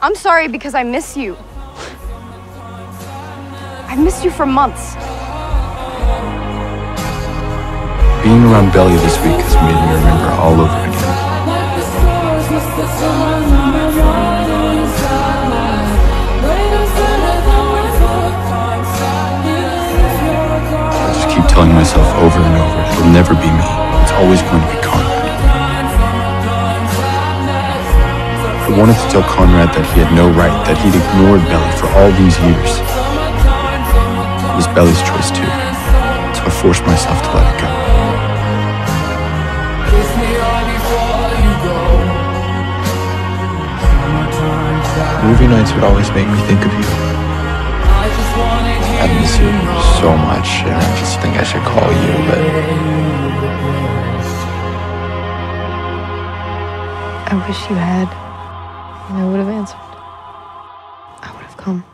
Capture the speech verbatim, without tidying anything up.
I'm sorry because I miss you. I've missed you for months. Being around Belly this week has made me remember all over again. I just keep telling myself over and over, it'll never be me. It's always going to be Conrad. I wanted to tell Conrad that he had no right, that he'd ignored Belly for all these years. It was Belly's choice too, so I forced myself to let it go. Movie nights would always make me think of you. I miss you so much, and I just think I should call you, but... I wish you had, and I would have answered. I would have come.